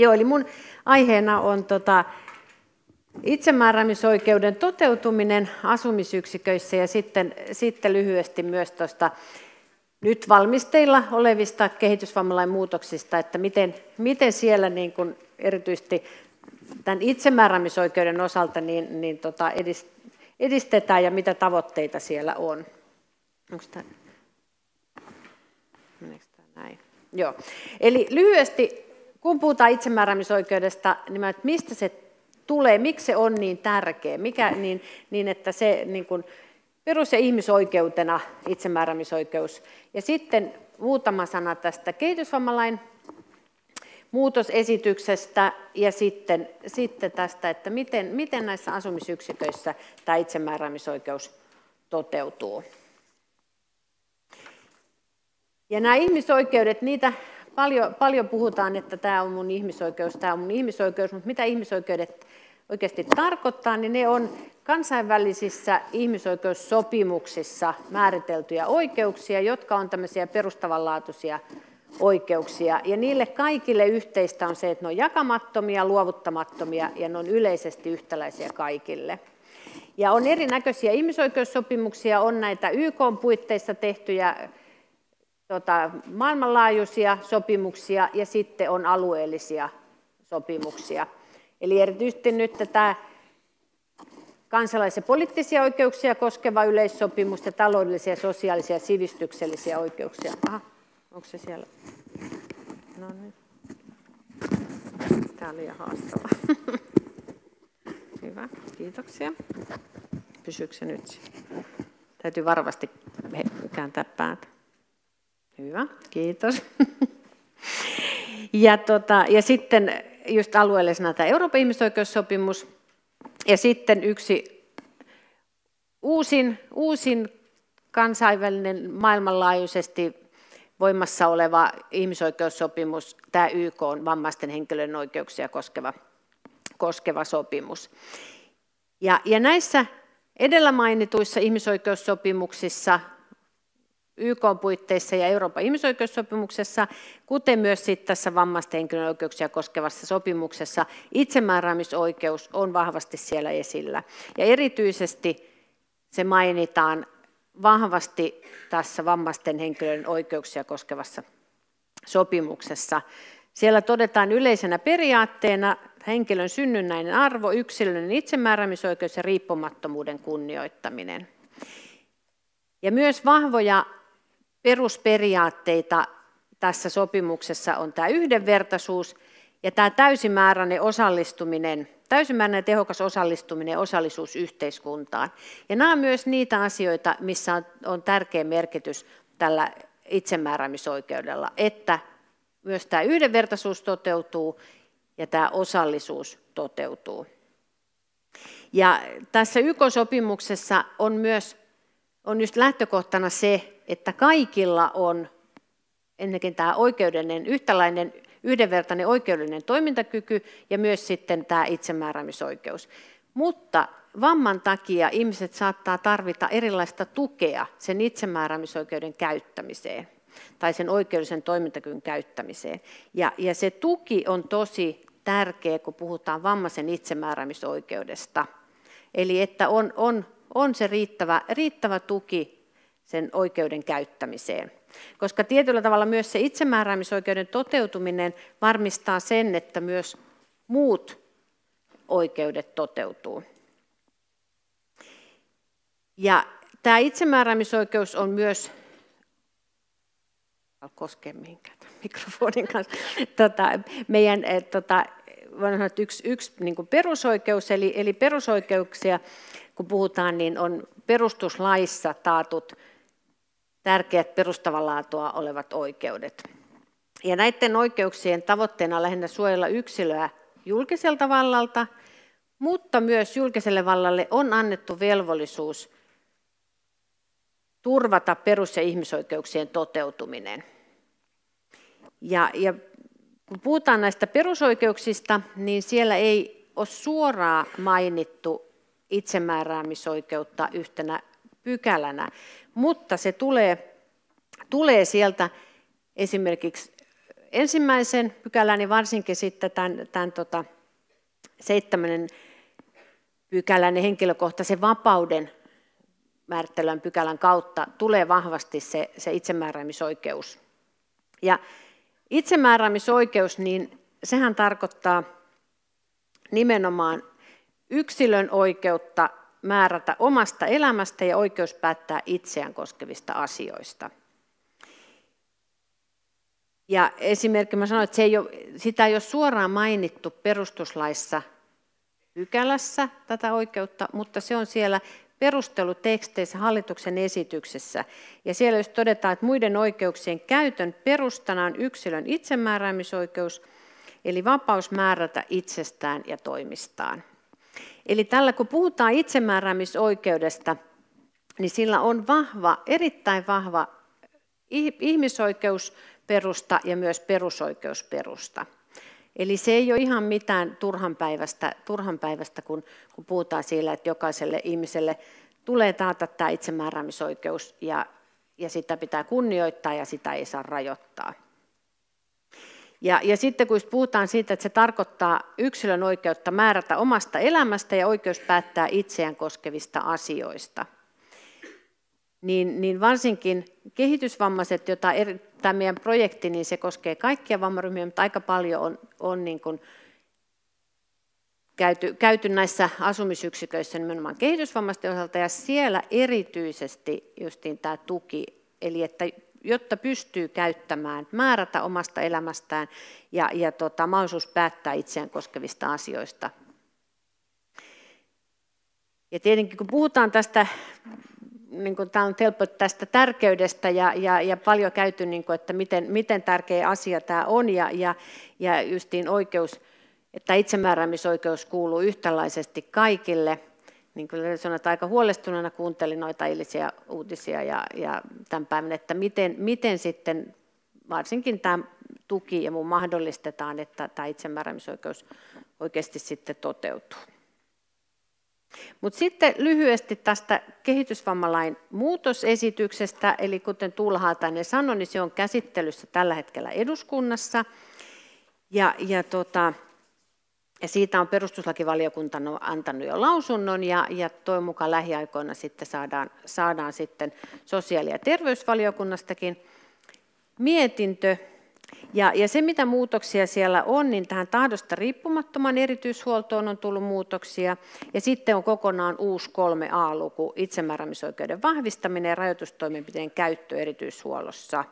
Joo, eli mun aiheena on itsemääräämisoikeuden toteutuminen asumisyksiköissä ja sitten lyhyesti myös tuosta nyt valmisteilla olevista kehitysvammalain muutoksista, että miten siellä niin kuin erityisesti tämän itsemääräämisoikeuden osalta edistetään ja mitä tavoitteita siellä on. Onko tämä? Meneekö tämä näin? Joo. Eli lyhyesti, kun puhutaan itsemääräämisoikeudesta, niin mistä se tulee, miksi se on niin tärkeä, niin että se niin kuin perus- ja ihmisoikeutena itsemääräämisoikeus. Ja sitten muutama sana tästä kehitysvammalain muutosesityksestä ja sitten tästä, että miten näissä asumisyksiköissä tämä itsemääräämisoikeus toteutuu. Ja nämä ihmisoikeudet, niitä paljon puhutaan, että tämä on mun ihmisoikeus, mutta mitä ihmisoikeudet oikeasti tarkoittaa, niin ne on kansainvälisissä ihmisoikeussopimuksissa määriteltyjä oikeuksia, jotka on tämmöisiä perustavanlaatuisia oikeuksia. Ja niille kaikille yhteistä on se, että ne on jakamattomia, luovuttamattomia ja ne on yleisesti yhtäläisiä kaikille. Ja on erinäköisiä ihmisoikeussopimuksia, on näitä YK:n puitteissa tehtyjä maailmanlaajuisia sopimuksia ja sitten on alueellisia sopimuksia. Eli erityisesti nyt tämä kansalais- ja poliittisia oikeuksia koskeva yleissopimus ja taloudellisia, sosiaalisia ja sivistyksellisiä oikeuksia. Aha, onko se siellä? No niin. Tämä on liian haastavaa. Hyvä, kiitoksia. Pysyykö se nyt? Täytyy varovasti kääntää päätä. Hyvä, kiitos. Ja sitten just alueellisena tämä Euroopan ihmisoikeussopimus. Ja sitten yksi uusin kansainvälinen maailmanlaajuisesti voimassa oleva ihmisoikeussopimus, tämä YK:n vammaisten henkilöiden oikeuksia koskeva sopimus. Ja näissä edellä mainituissa ihmisoikeussopimuksissa, YK:n puitteissa ja Euroopan ihmisoikeussopimuksessa, kuten myös sitten tässä vammaisten henkilöiden oikeuksia koskevassa sopimuksessa, itsemääräämisoikeus on vahvasti siellä esillä. Ja erityisesti se mainitaan vahvasti tässä vammaisten henkilöiden oikeuksia koskevassa sopimuksessa. Siellä todetaan yleisenä periaatteena henkilön synnynnäinen arvo, yksilöllinen itsemääräämisoikeus ja riippumattomuuden kunnioittaminen. Ja myös vahvoja perusperiaatteita tässä sopimuksessa on tämä yhdenvertaisuus ja tämä täysimääräinen ja tehokas osallistuminen ja osallisuus yhteiskuntaan. Ja nämä on myös niitä asioita, missä on tärkeä merkitys tällä itsemääräämisoikeudella, että myös tämä yhdenvertaisuus toteutuu ja tämä osallisuus toteutuu. Ja tässä YK-sopimuksessa on just lähtökohtana se, että kaikilla on ennenkin tämä yhtäläinen yhdenvertainen oikeudellinen toimintakyky ja myös sitten tämä itsemääräämisoikeus. Mutta vamman takia ihmiset saattaa tarvita erilaista tukea sen itsemääräämisoikeuden käyttämiseen tai sen oikeudellisen toimintakyvyn käyttämiseen. Ja se tuki on tosi tärkeä, kun puhutaan vammaisen itsemääräämisoikeudesta. Eli että on se riittävä tuki sen oikeuden käyttämiseen. Koska tietyllä tavalla myös se itsemääräämisoikeuden toteutuminen varmistaa sen, että myös muut oikeudet toteutuu. Ja tämä itsemääräämisoikeus on myös, koskee mihinkään mikrofonin kanssa, meidän yksi niin kuin perusoikeus, eli perusoikeuksia, kun puhutaan, niin on perustuslaissa taatut tärkeät perustavanlaatua olevat oikeudet. Ja näiden oikeuksien tavoitteena on lähinnä suojella yksilöä julkiselta vallalta, mutta myös julkiselle vallalle on annettu velvollisuus turvata perus- ja ihmisoikeuksien toteutuminen. Ja kun puhutaan näistä perusoikeuksista, niin siellä ei ole suoraan mainittu itsemääräämisoikeutta yhtenä pykälänä, mutta se tulee sieltä esimerkiksi ensimmäisen pykälän, niin varsinkin sitten tämän 7. pykälän ja henkilökohtaisen vapauden määrittelyn pykälän kautta tulee vahvasti se itsemääräämisoikeus. Ja itsemääräämisoikeus, niin sehän tarkoittaa nimenomaan yksilön oikeutta määrätä omasta elämästä ja oikeus päättää itseään koskevista asioista. Ja esimerkiksi mä sanoin, että sitä ei ole suoraan mainittu perustuslaissa pykälässä tätä oikeutta, mutta se on siellä perusteluteksteissä hallituksen esityksessä. Ja siellä just todetaan, että muiden oikeuksien käytön perustana on yksilön itsemääräämisoikeus, eli vapaus määrätä itsestään ja toimistaan. Eli tällä kun puhutaan itsemääräämisoikeudesta, niin sillä on erittäin vahva ihmisoikeusperusta ja myös perusoikeusperusta. Eli se ei ole ihan mitään turhanpäiväistä, kun puhutaan siitä, että jokaiselle ihmiselle tulee taata tämä itsemääräämisoikeus ja sitä pitää kunnioittaa ja sitä ei saa rajoittaa. Ja sitten kun puhutaan siitä, että se tarkoittaa yksilön oikeutta määrätä omasta elämästä ja oikeus päättää itseään koskevista asioista, niin varsinkin kehitysvammaiset, jota tämä meidän projekti, niin se koskee kaikkia vammaryhmiä, mutta aika paljon on niin kuin käyty näissä asumisyksiköissä nimenomaan kehitysvammaisten osalta, ja siellä erityisesti justiin tämä tuki, eli että jotta pystyy käyttämään, määrätä omasta elämästään ja mahdollisuus päättää itseään koskevista asioista. Ja tietenkin kun puhutaan tästä, niin kuin tämä on helppo tästä tärkeydestä ja paljon käyty, niin kuin, että miten tärkeä asia tämä on ja justiin oikeus, että itsemääräämisoikeus kuuluu yhtäläisesti kaikille. Niin kuin sanoin, että aika huolestuneena kuuntelin noita eilisiä uutisia ja tämän päivän, että miten sitten varsinkin tämä tuki ja muu mahdollistetaan, että tämä itsemääräämisoikeus oikeasti sitten toteutuu. Mutta sitten lyhyesti tästä kehitysvammalain muutosesityksestä, eli kuten Tuula Haatainen sanoi, niin se on käsittelyssä tällä hetkellä eduskunnassa ja siitä on perustuslakivaliokunta antanut jo lausunnon ja toivon mukaan lähiaikoina sitten saadaan sitten sosiaali- ja terveysvaliokunnastakin mietintö. Ja se, mitä muutoksia siellä on, niin tähän tahdosta riippumattoman erityishuoltoon on tullut muutoksia. Ja sitten on kokonaan uusi 3a-luku, itsemääräämisoikeuden vahvistaminen ja rajoitustoimenpiteen käyttö erityishuollossa.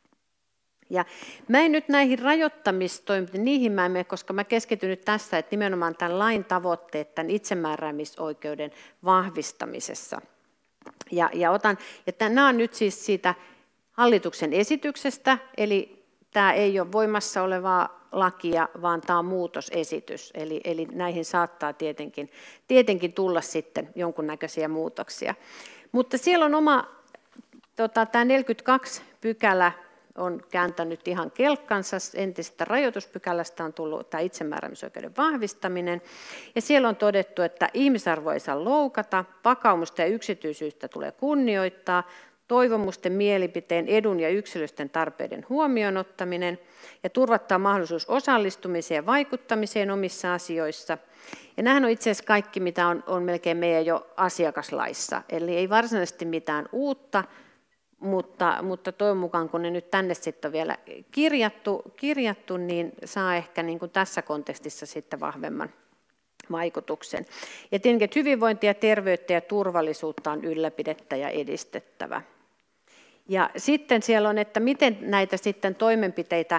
Ja mä en nyt näihin rajoittamistoimenpiteisiin, niihin mä en mene, koska mä keskityn nyt tässä, että nimenomaan tämän lain tavoitteet tämän itsemääräämisoikeuden vahvistamisessa. Ja nämä on nyt siis siitä hallituksen esityksestä, eli tämä ei ole voimassa olevaa lakia, vaan tämä on muutosesitys, eli näihin saattaa tietenkin tulla sitten jonkunnäköisiä muutoksia. Mutta siellä on tämä 42 pykälä on kääntänyt ihan kelkkansa, entisestä rajoituspykälästä on tullut tämä itsemääräämisoikeuden vahvistaminen, ja siellä on todettu, että ihmisarvo ei saa loukata, vakaumusta ja yksityisyyttä tulee kunnioittaa, toivomusten, mielipiteen, edun ja yksilöllisten tarpeiden huomioon ottaminen ja turvattaa mahdollisuus osallistumiseen ja vaikuttamiseen omissa asioissa. Ja nämähän on itse asiassa kaikki, mitä on melkein meidän jo asiakaslaissa, eli ei varsinaisesti mitään uutta, mutta toivon mukaan, kun ne nyt tänne sitten on vielä kirjattu, niin saa ehkä niin kuin tässä kontekstissa sitten vahvemman vaikutuksen. Ja tietenkin, että hyvinvointia, terveyttä ja turvallisuutta on ylläpidettävä ja edistettävä. Ja sitten siellä on, että miten näitä sitten toimenpiteitä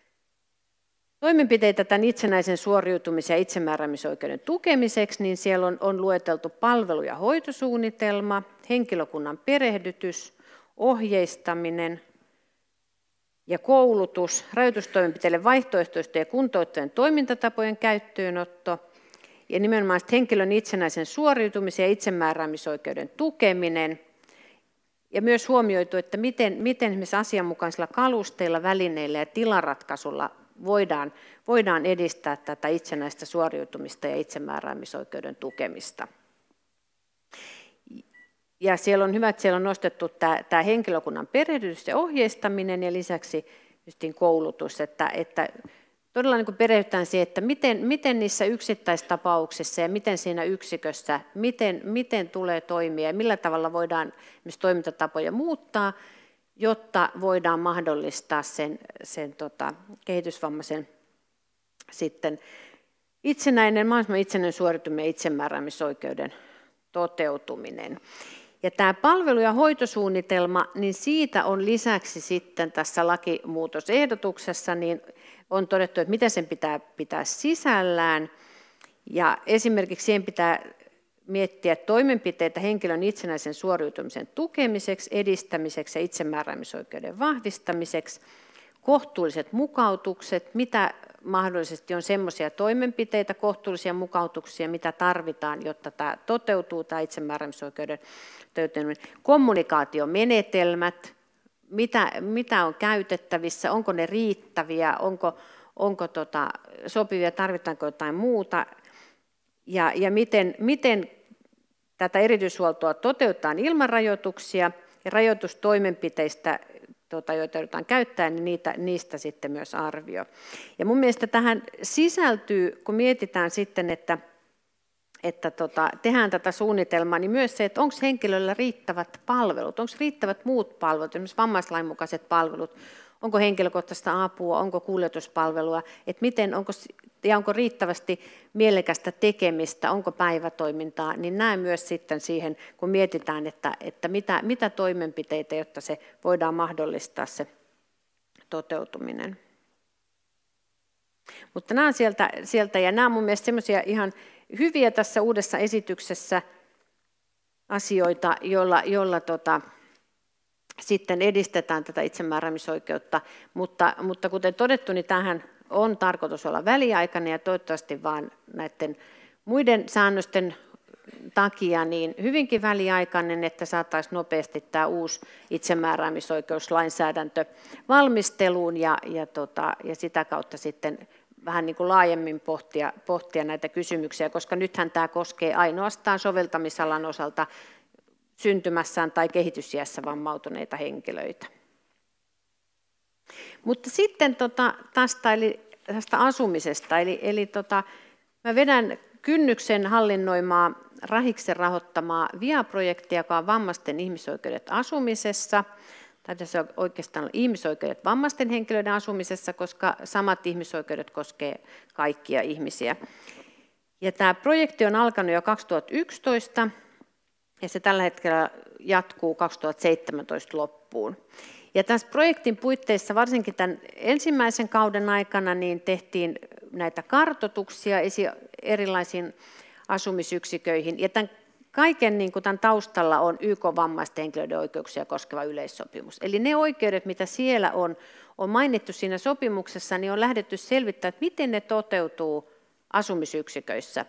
tämän itsenäisen suoriutumisen ja itsemääräämisoikeuden tukemiseksi, niin siellä on lueteltu palvelu- ja hoitosuunnitelma, henkilökunnan perehdytys, ohjeistaminen ja koulutus, rajoitustoimenpiteille vaihtoehtoisten ja kuntouttavien toimintatapojen käyttöönotto ja nimenomaan henkilön itsenäisen suoriutumisen ja itsemääräämisoikeuden tukeminen. Ja myös huomioitu, että miten esimerkiksi asianmukaisilla kalusteilla, välineillä ja tilaratkaisulla voidaan edistää tätä itsenäistä suoriutumista ja itsemääräämisoikeuden tukemista. Ja siellä on hyvä, että siellä on nostettu tämä henkilökunnan perehdytys ja ohjeistaminen ja lisäksi koulutus, että todella niin kuin perehdytään siihen, että miten niissä yksittäistapauksissa ja miten siinä yksikössä, miten tulee toimia ja millä tavalla voidaan esimerkiksi toimintatapoja muuttaa, jotta voidaan mahdollistaa sen kehitysvammaisen sitten mahdollisimman itsenäinen suorituminen ja itsemääräämisoikeuden toteutuminen. Ja tämä palvelu- ja hoitosuunnitelma, niin siitä on lisäksi sitten tässä lakimuutosehdotuksessa, niin on todettu, että miten sen pitää sisällään. Ja esimerkiksi siihen pitää miettiä toimenpiteitä henkilön itsenäisen suoriutumisen tukemiseksi, edistämiseksi ja itsemääräämisoikeuden vahvistamiseksi, kohtuulliset mukautukset, mitä mahdollisesti on semmoisia toimenpiteitä, kohtuullisia mukautuksia, mitä tarvitaan, jotta tämä toteutuu, tämä itsemääräämisoikeuden toteutuminen, kommunikaatiomenetelmät, mitä on käytettävissä, onko ne riittäviä, onko sopivia, tarvitaanko jotain muuta, ja miten tätä erityishuoltoa toteutetaan ilman rajoituksia, ja rajoitustoimenpiteistä, joita joudutaan käyttämään, niin niistä sitten myös arvio. Ja mun mielestä tähän sisältyy, kun mietitään sitten, että tehdään tätä suunnitelmaa, niin myös se, että onko henkilöllä riittävät palvelut, onko riittävät muut palvelut, esimerkiksi vammaislain mukaiset palvelut, onko henkilökohtaista apua, onko kuljetuspalvelua, että onko riittävästi mielekästä tekemistä, onko päivätoimintaa, niin näen myös sitten siihen, kun mietitään, että mitä toimenpiteitä, jotta se voidaan mahdollistaa se toteutuminen. Mutta nämä on sieltä ja nämä on mun mielestä semmoisia ihan hyviä tässä uudessa esityksessä asioita, joilla sitten edistetään tätä itsemääräämisoikeutta, mutta kuten todettu, niin tähän on tarkoitus olla väliaikainen ja toivottavasti vaan näiden muiden säännösten takia niin hyvinkin väliaikainen, että saataisiin nopeasti tämä uusi itsemääräämisoikeuslainsäädäntö valmisteluun ja sitä kautta sitten vähän niin kuin laajemmin pohtia näitä kysymyksiä, koska nythän tämä koskee ainoastaan soveltamisalan osalta syntymässään tai kehitysiässä vammautuneita henkilöitä. Mutta sitten tästä asumisesta, eli mä vedän Kynnyksen hallinnoimaa Rahiksen rahoittamaa VIA-projektia, joka on vammaisten ihmisoikeudet asumisessa, tai tässä on oikeastaan ihmisoikeudet vammaisten henkilöiden asumisessa, koska samat ihmisoikeudet koskee kaikkia ihmisiä. Ja tämä projekti on alkanut jo 2011, ja se tällä hetkellä jatkuu 2017 loppuun. Ja tässä projektin puitteissa, varsinkin tämän ensimmäisen kauden aikana, niin tehtiin näitä kartoituksia erilaisiin asumisyksiköihin. Ja tämän kaiken niin kuin tämän taustalla on YK:n vammaisten henkilöiden oikeuksia koskeva yleissopimus. Eli ne oikeudet, mitä siellä on mainittu siinä sopimuksessa, niin on lähdetty selvittämään, että miten ne toteutuu asumisyksiköissä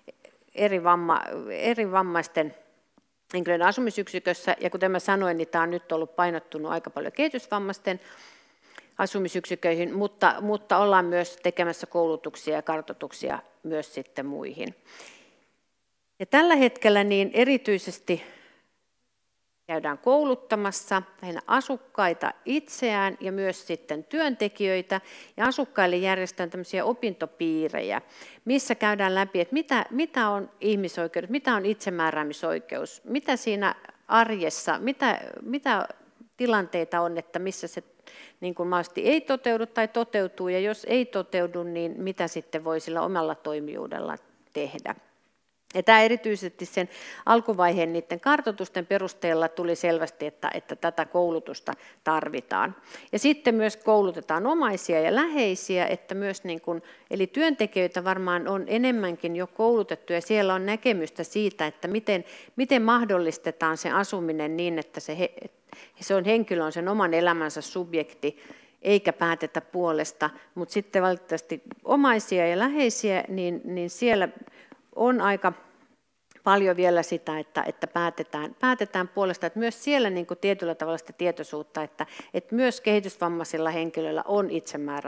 eri vammaisten henkilöiden asumisyksikössä, ja kuten mä sanoin, niin tämä on nyt ollut painottunut aika paljon kehitysvammaisten asumisyksiköihin, mutta ollaan myös tekemässä koulutuksia ja kartoituksia myös sitten muihin. Ja tällä hetkellä niin erityisesti käydään kouluttamassa lähinnä asukkaita itseään ja myös sitten työntekijöitä, ja asukkaille järjestetään tämmöisiä opintopiirejä, missä käydään läpi, että mitä on ihmisoikeudet, mitä on itsemääräämisoikeus, mitä siinä arjessa, mitä tilanteita on, että missä se niin kuin mahdollisesti ei toteudu tai toteutuu, ja jos ei toteudu, niin mitä sitten voi sillä omalla toimijuudella tehdä. Ja tämä erityisesti sen alkuvaiheen niiden kartoitusten perusteella tuli selvästi, että tätä koulutusta tarvitaan. Ja sitten myös koulutetaan omaisia ja läheisiä, että myös eli työntekijöitä varmaan on enemmänkin jo koulutettu, ja siellä on näkemystä siitä, että miten mahdollistetaan se asuminen niin, että se on henkilö on sen oman elämänsä subjekti, eikä päätetä puolesta, mutta sitten valitettavasti omaisia ja läheisiä, niin siellä on aika paljon vielä sitä, että päätetään puolesta, että myös siellä niin kuin tietyllä tavalla sitä tietoisuutta, että myös kehitysvammaisilla henkilöillä on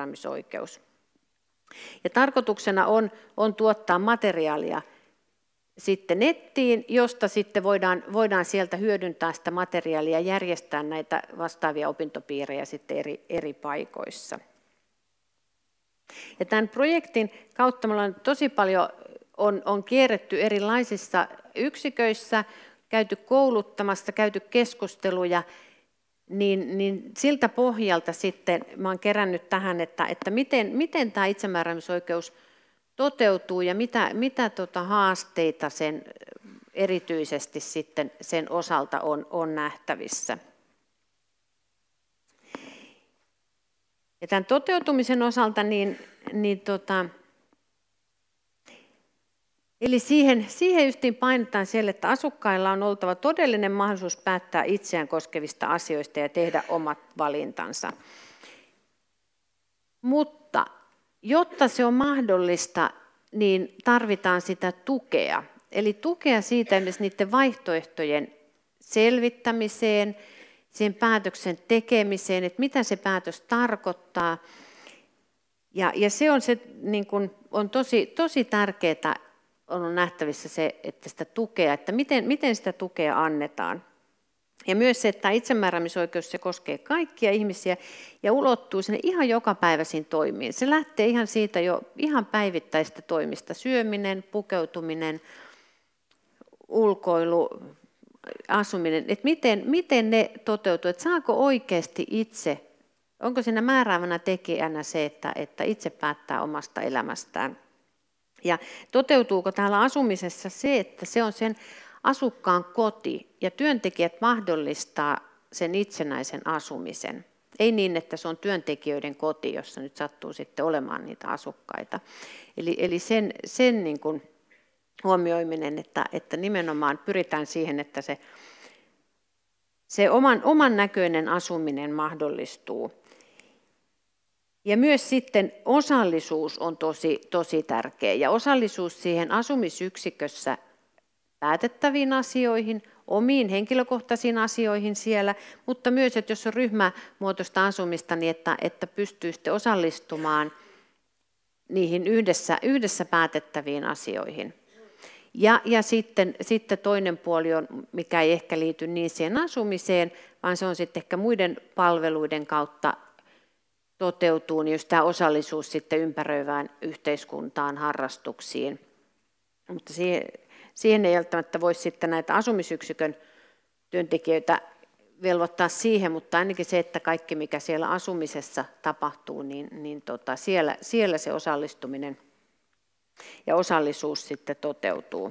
itsemääräämisoikeus. Ja tarkoituksena on tuottaa materiaalia sitten nettiin, josta sitten voidaan sieltä hyödyntää sitä materiaalia ja järjestää näitä vastaavia opintopiirejä sitten eri paikoissa. Ja tämän projektin kautta me ollaan tosi paljon on kierretty erilaisissa yksiköissä, käyty kouluttamassa, käyty keskusteluja, niin siltä pohjalta sitten mä oon kerännyt tähän, että miten tämä itsemääräämisoikeus toteutuu ja mitä haasteita sen erityisesti sitten sen osalta on nähtävissä. Ja tämän toteutumisen osalta eli siihen justiin painetaan siellä, että asukkailla on oltava todellinen mahdollisuus päättää itseään koskevista asioista ja tehdä omat valintansa. Mutta jotta se on mahdollista, niin tarvitaan sitä tukea. Eli tukea siitä myös niiden vaihtoehtojen selvittämiseen, sen päätöksen tekemiseen, että mitä se päätös tarkoittaa. Ja se on, niin kuin, on tosi tärkeää, on nähtävissä se, että sitä tukea, että miten sitä tukea annetaan. Ja myös se, että itsemääräämisoikeus se koskee kaikkia ihmisiä ja ulottuu sinne ihan jokapäiväisiin toimiin. Se lähtee ihan siitä jo ihan päivittäistä toimista, syöminen, pukeutuminen, ulkoilu, asuminen, että miten ne toteutuu, että saako oikeasti itse, onko siinä määräävänä tekijänä se, että itse päättää omasta elämästään. Ja toteutuuko täällä asumisessa se, että se on sen asukkaan koti ja työntekijät mahdollistaa sen itsenäisen asumisen. Ei niin, että se on työntekijöiden koti, jossa nyt sattuu sitten olemaan niitä asukkaita. Eli sen niin kuin huomioiminen, että nimenomaan pyritään siihen, että se oman näköinen asuminen mahdollistuu. Ja myös sitten osallisuus on tosi tärkeä. Ja osallisuus siihen asumisyksikössä päätettäviin asioihin, omiin henkilökohtaisiin asioihin siellä, mutta myös, että jos on ryhmämuotoista asumista, niin että pystyy sitten osallistumaan niihin yhdessä päätettäviin asioihin. Ja sitten toinen puoli on, mikä ei ehkä liity niin siihen asumiseen, vaan se on sitten ehkä muiden palveluiden kautta toteutuu, niin just tämä osallisuus sitten ympäröivään yhteiskuntaan, harrastuksiin. Mutta siihen ei välttämättä voi sitten näitä asumisyksikön työntekijöitä velvoittaa siihen, mutta ainakin se, että kaikki mikä siellä asumisessa tapahtuu, niin siellä se osallistuminen ja osallisuus sitten toteutuu.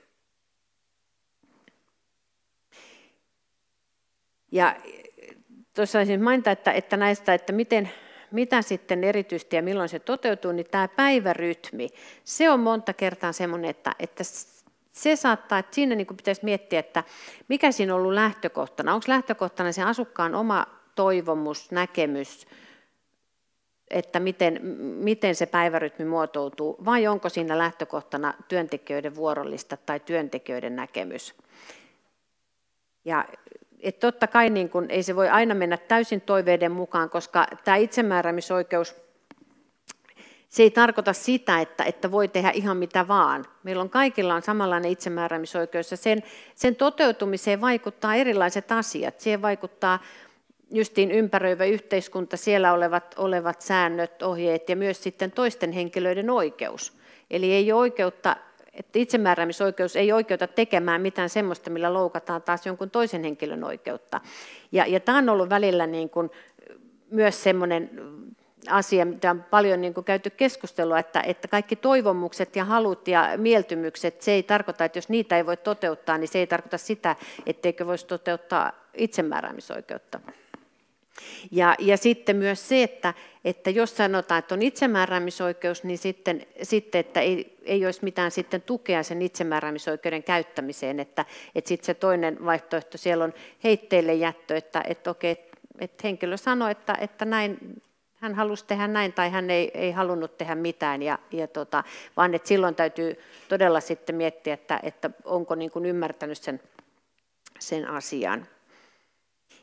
Ja tuossa olisin mainita, että näistä, että mitä sitten erityisesti ja milloin se toteutuu, niin tämä päivärytmi, se on monta kertaa semmoinen, että se saattaa, että siinä niin kuin pitäisi miettiä, että mikä siinä on ollut lähtökohtana. Onko lähtökohtana se asukkaan oma toivomus, näkemys, että miten se päivärytmi muotoutuu, vai onko siinä lähtökohtana työntekijöiden vuorollista tai työntekijöiden näkemys. Ja että totta kai niin kun, ei se voi aina mennä täysin toiveiden mukaan, koska tämä itsemääräämisoikeus, se ei tarkoita sitä, että voi tehdä ihan mitä vaan. Meillä on kaikilla on samanlainen itsemääräämisoikeus ja sen toteutumiseen vaikuttaa erilaiset asiat. Siihen vaikuttaa justiin ympäröivä yhteiskunta, siellä olevat säännöt, ohjeet ja myös sitten toisten henkilöiden oikeus. Eli ei ole oikeutta, että itsemääräämisoikeus ei oikeuta tekemään mitään semmoista, millä loukataan taas jonkun toisen henkilön oikeutta. Ja tämä on ollut välillä niin kuin myös semmoinen asia, mitä on paljon niin kuin käyty keskustelua, että kaikki toivomukset ja halut ja mieltymykset, se ei tarkoita, että jos niitä ei voi toteuttaa, niin se ei tarkoita sitä, etteikö voisi toteuttaa itsemääräämisoikeutta. Ja sitten myös se, että jos sanotaan, että on itsemääräämisoikeus, niin sitten että ei olisi mitään sitten tukea sen itsemääräämisoikeuden käyttämiseen, että sitten se toinen vaihtoehto siellä on heitteille jättö, että okei, että henkilö sanoi, että näin, hän halusi tehdä näin tai hän ei halunnut tehdä mitään, vaan että silloin täytyy todella sitten miettiä, että onko niin kuin ymmärtänyt sen asian.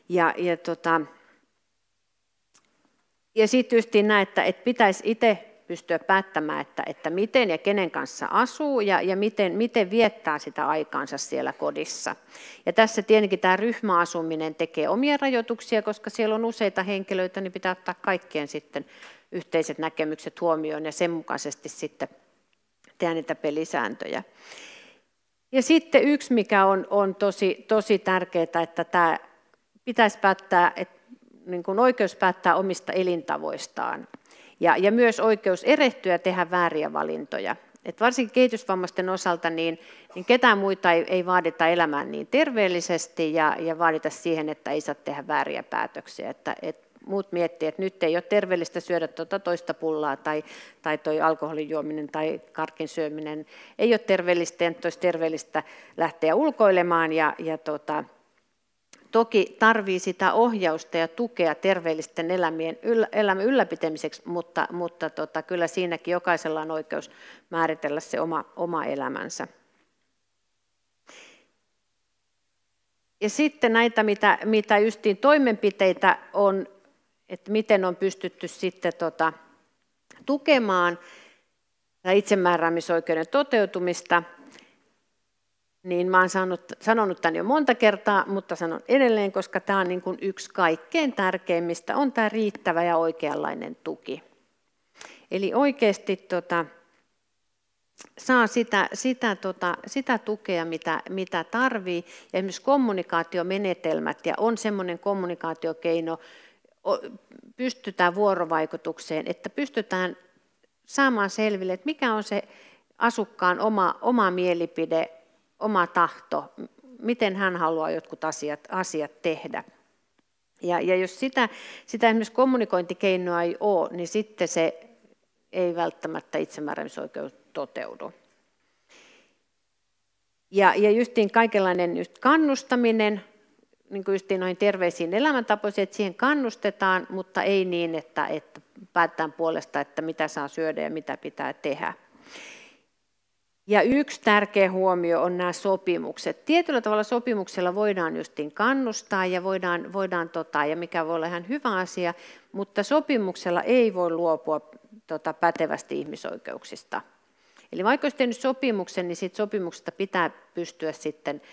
Ja sitten just näin, että pitäisi itse pystyä päättämään, että miten ja kenen kanssa asuu ja miten viettää sitä aikaansa siellä kodissa. Ja tässä tietenkin tämä ryhmäasuminen tekee omia rajoituksia, koska siellä on useita henkilöitä, niin pitää ottaa kaikkien sitten yhteiset näkemykset huomioon ja sen mukaisesti sitten tehdä niitä pelisääntöjä. Ja sitten yksi, mikä on tosi tärkeää, että tämä pitäisi päättää, niin kuin oikeus päättää omista elintavoistaan ja myös oikeus erehtyä ja tehdä vääriä valintoja. Et varsinkin kehitysvammaisten osalta niin ketään muita ei vaadita elämään niin terveellisesti ja vaadita siihen, että ei saa tehdä vääriä päätöksiä. Että muut miettii, että nyt ei ole terveellistä syödä toista pullaa tai toi alkoholin juominen tai karkin syöminen ei ole terveellistä, että olisi terveellistä lähteä ulkoilemaan toki tarvii sitä ohjausta ja tukea terveellisten elämän ylläpitämiseksi, mutta kyllä siinäkin jokaisella on oikeus määritellä se oma elämänsä. Ja sitten näitä, mitä justiin toimenpiteitä on, että miten on pystytty sitten tukemaan itsemääräämisoikeuden toteutumista, niin mä oon sanonut tämän jo monta kertaa, mutta sanon edelleen, koska tämä on niin kuin yksi kaikkein tärkeimmistä, on tämä riittävä ja oikeanlainen tuki. Eli oikeasti saa sitä tukea, mitä tarvii, ja esimerkiksi kommunikaatiomenetelmät, ja on semmoinen kommunikaatiokeino, pystytään vuorovaikutukseen, että pystytään saamaan selville, että mikä on se asukkaan oma mielipide, oma tahto, miten hän haluaa jotkut asiat tehdä. Ja jos sitä esimerkiksi kommunikointikeinoa ei ole, niin sitten se ei välttämättä itsemääräämisoikeus toteudu. Ja justiin kaikenlainen just kannustaminen, niin kuin justiin noihin terveisiin elämäntapoihin, että siihen kannustetaan, mutta ei niin, että päätetään puolesta, että mitä saa syödä ja mitä pitää tehdä. Ja yksi tärkeä huomio on nämä sopimukset. Tietyllä tavalla sopimuksella voidaan justiin kannustaa ja ja mikä voi olla ihan hyvä asia, mutta sopimuksella ei voi luopua pätevästi ihmisoikeuksista. Eli vaikka olisi tehnyt sopimuksen, niin siitä sopimuksesta pitää pystyä sitten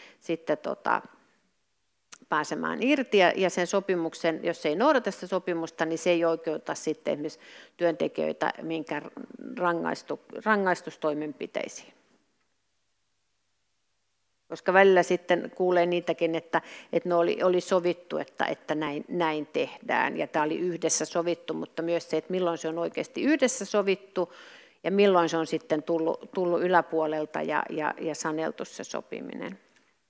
pääsemään irti ja sen sopimuksen, jos ei noudata sitä sopimusta, niin se ei oikeuta sitten esimerkiksi työntekijöitä minkään rangaistustoimenpiteisiin. Koska välillä sitten kuulee niitäkin, että no oli sovittu, että näin tehdään ja tämä oli yhdessä sovittu, mutta myös se, että milloin se on oikeasti yhdessä sovittu ja milloin se on sitten tullut yläpuolelta ja saneltu se sopiminen.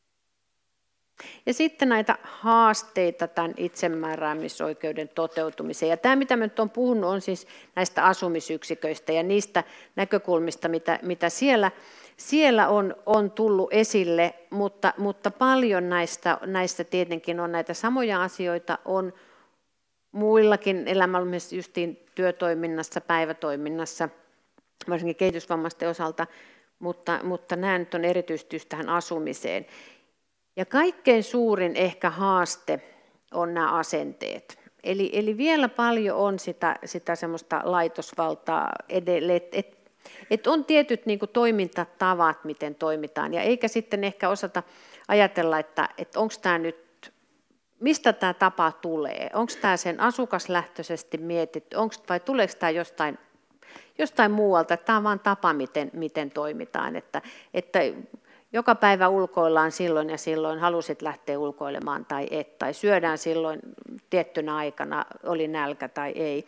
Ja sitten näitä haasteita tämän itsemääräämisoikeuden toteutumiseen. Ja tämä, mitä mä nyt olen puhunut, on siis näistä asumisyksiköistä ja niistä näkökulmista, mitä siellä on tullut esille, mutta paljon näistä tietenkin on näitä samoja asioita, on muillakin elämällä, justiin työtoiminnassa, päivätoiminnassa, varsinkin kehitysvammaisten osalta, mutta nämä nyt on erityisesti just tähän asumiseen. Ja kaikkein suurin ehkä haaste on nämä asenteet. Eli vielä paljon on sitä semmoista laitosvaltaa edelleen, että on tietyt niin kuin toimintatavat, miten toimitaan, ja eikä sitten ehkä osata ajatella, että onko tämä nyt, mistä tämä tapa tulee, onko tämä sen asukaslähtöisesti mietitty, vai tuleeko tämä jostain muualta, että tämä on vain tapa, miten toimitaan, että joka päivä ulkoillaan silloin ja silloin, halusit lähteä ulkoilemaan tai et, tai syödään silloin tiettynä aikana, oli nälkä tai ei.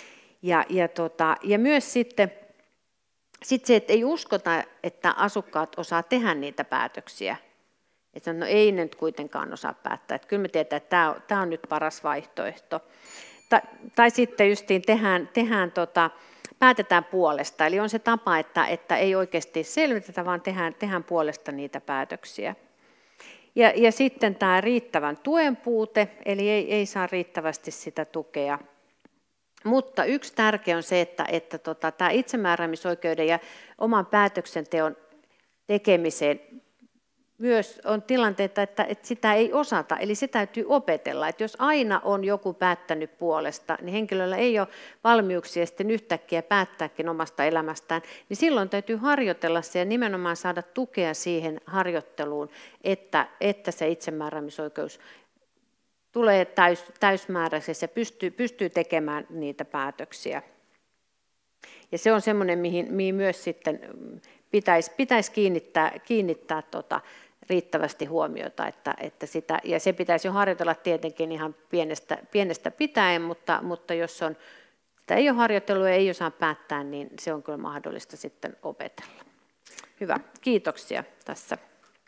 Ja myös sitten se, että ei uskota, että asukkaat osaa tehdä niitä päätöksiä. Että no ei ne nyt kuitenkaan osaa päättää, että kyllä me tiedetään, että tämä on nyt paras vaihtoehto. Tai sitten justiin päätetään puolesta, eli on se tapa, että ei oikeasti selvitetä, vaan tehdään puolesta niitä päätöksiä. Ja sitten tämä riittävän tuen puute, eli ei saa riittävästi sitä tukea. Mutta yksi tärkeä on se, että tämä itsemääräämisoikeuden ja oman päätöksenteon tekemiseen myös on tilanteita, että sitä ei osata, eli se täytyy opetella. Että jos aina on joku päättänyt puolesta, niin henkilöllä ei ole valmiuksia sitten yhtäkkiä päättääkin omasta elämästään, niin silloin täytyy harjoitella se ja nimenomaan saada tukea siihen harjoitteluun, että se itsemääräämisoikeus tulee täysmääräisesti ja pystyy tekemään niitä päätöksiä. Ja se on semmoinen, mihin myös sitten pitäisi kiinnittää riittävästi huomiota, että sitä, ja se pitäisi jo harjoitella tietenkin ihan pienestä pitäen, mutta jos sitä ei ole harjoittelua ja ei osaa päättää, niin se on kyllä mahdollista sitten opetella. Hyvä, kiitoksia tässä.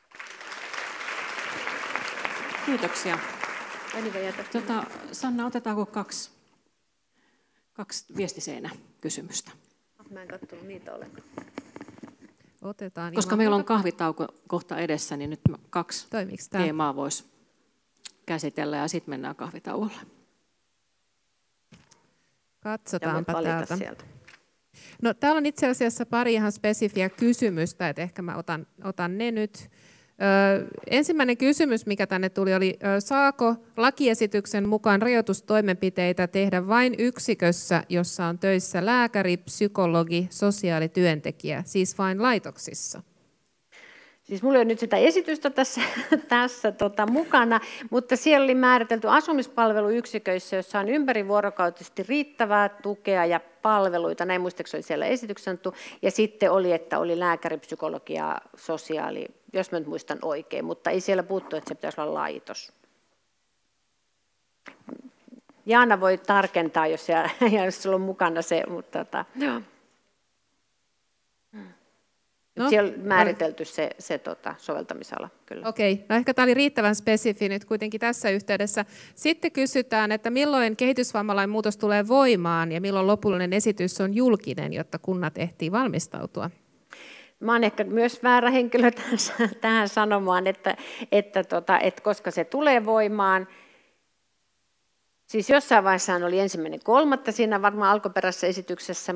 Kiitoksia. Sanna, otetaanko kaksi viestiseinäkysymystä? Mä en katsonut niitä ollenkaan. Otetaan. Koska meillä on kahvitauko kohta edessä, niin nyt kaksi teemaa voisi käsitellä ja sitten mennään kahvitauolle. Katsotaanpa täältä. Sieltä. No, täällä on itse asiassa pari ihan spesifiä kysymystä, että ehkä mä otan ne nyt. Ensimmäinen kysymys, mikä tänne tuli, oli, saako lakiesityksen mukaan rajoitustoimenpiteitä tehdä vain yksikössä, jossa on töissä lääkäri, psykologi, sosiaalityöntekijä, siis vain laitoksissa? Siis minulla ei ole nyt sitä esitystä tässä mukana, mutta siellä oli määritelty asumispalveluyksiköissä, jossa on ympärivuorokautisesti riittävää tukea ja palveluita, näin muistaakseni oli siellä esityksessä sanottu, ja sitten oli, että oli lääkäri, psykologi ja sosiaali, jos mä nyt muistan oikein, mutta ei siellä puhuttu, että se pitäisi olla laitos. Jaana voi tarkentaa, jos sulla on mukana se, mutta joo. No, siellä on määritelty se soveltamisala. Kyllä. Okei, no ehkä tämä oli riittävän spesifi nyt kuitenkin tässä yhteydessä. Sitten kysytään, että milloin kehitysvammalain muutos tulee voimaan ja milloin lopullinen esitys on julkinen, jotta kunnat ehtii valmistautua? Mä olen ehkä myös väärä henkilö tähän sanomaan, että koska se tulee voimaan. Siis jossain vaiheessa oli 1.3. siinä varmaan alkuperäisessä esityksessä,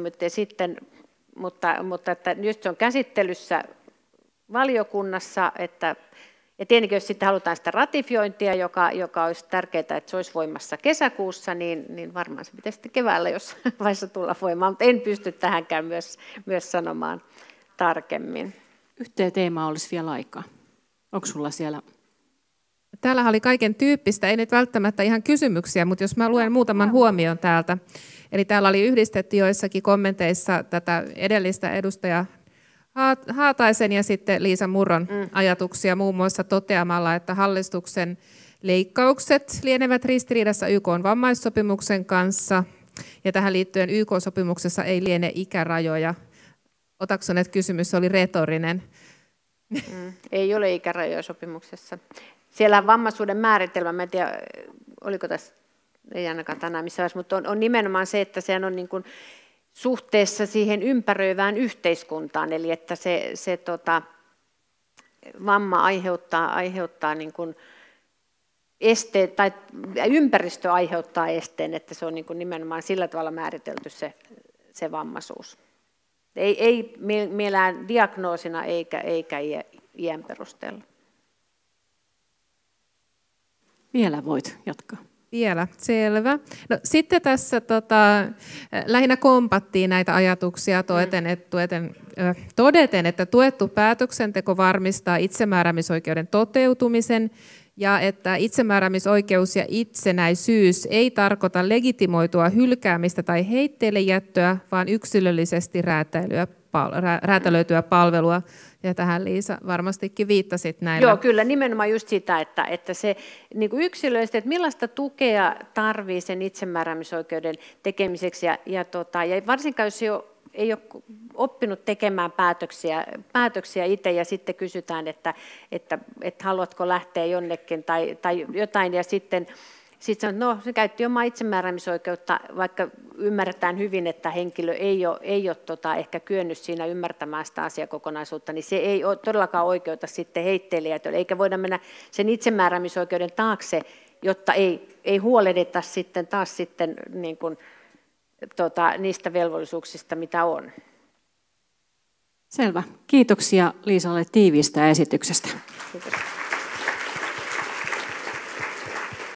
mutta että nyt se on käsittelyssä valiokunnassa, ja tietenkin jos sitten halutaan sitä ratifiointia, joka olisi tärkeää, että se olisi voimassa kesäkuussa, niin varmaan se pitäisi sitten keväällä jossain vaiheessa tulla voimaan, mutta en pysty tähänkään myös sanomaan tarkemmin. Yhteen teemaan olisi vielä aikaa. Onko sulla siellä? Täällä oli kaiken tyyppistä, ei nyt välttämättä ihan kysymyksiä, mutta jos mä luen muutaman huomion täältä. Eli täällä oli yhdistetty joissakin kommenteissa tätä edellistä edustaja Haataisen ja sitten Liisa Murron ajatuksia muun muassa toteamalla, että hallituksen leikkaukset lienevät ristiriidassa YK:n vammaissopimuksen kanssa ja tähän liittyen YK-sopimuksessa ei liene ikärajoja. Otaksun, että kysymys oli retorinen? Ei ole ikärajoja sopimuksessa. Siellä on vammaisuuden määritelmä, en tiedä oliko tässä, ei ainakaan tänään missä vaiheessa, mutta on nimenomaan se, että sehän on niin kuin suhteessa siihen ympäröivään yhteiskuntaan, eli että se vamma aiheuttaa niin kuin esteet, tai ympäristö aiheuttaa esteen, että se on niin kuin nimenomaan sillä tavalla määritelty se vammaisuus. Ei mielään diagnoosina eikä iän perusteella. Vielä voit jatkaa. Vielä, selvä. No, sitten tässä lähinnä kompattiin näitä ajatuksia todeten, että tuettu päätöksenteko varmistaa itsemääräämisoikeuden toteutumisen ja että itsemääräämisoikeus ja itsenäisyys ei tarkoita legitimoitua hylkäämistä tai heitteille jättöä, vaan yksilöllisesti räätälöityä palvelua. Ja tähän Liisa varmastikin viittasit näillä. Joo, kyllä nimenomaan just sitä, että se niin kuin yksilöllisesti, että millaista tukea tarvii sen itsemääräämisoikeuden tekemiseksi ja varsinkaan jos ei ole oppinut tekemään päätöksiä itse ja sitten kysytään, että haluatko lähteä jonnekin tai jotain ja sitten sanoo, no se käytti omaa itsemääräämisoikeutta, vaikka ymmärretään hyvin, että henkilö ei ole ehkä kyennyt siinä ymmärtämään sitä asiakokonaisuutta, niin se ei ole todellakaan oikeuta sitten heitteilijätölle, eikä voida mennä sen itsemääräämisoikeuden taakse, jotta ei huolehdita sitten taas sitten niin kuin, niistä velvollisuuksista, mitä on. Selvä. Kiitoksia Liisalle tiiviistä esityksestä. Kiitos.